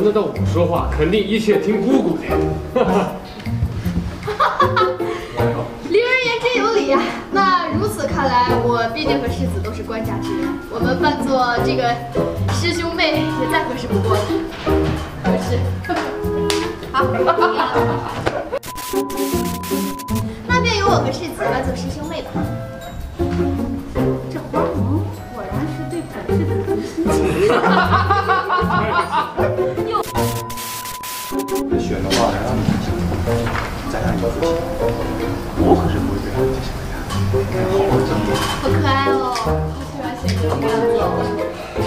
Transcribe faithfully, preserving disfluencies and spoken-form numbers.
得到我说话，肯定一切听姑姑的。哈哈。 理人言之有理呀、啊。那如此看来，我毕竟和世子都是官家之人，我们扮作这个师兄妹也再合适不过了。合适。好，那便由我和世子扮作师兄妹吧。 这花童果然是对本世子很心情。又。 选的话，还让你咱俩交出去，我可是不会对他接下来的，好好经营。 好可爱哦，好喜欢贤哥这个样子哦。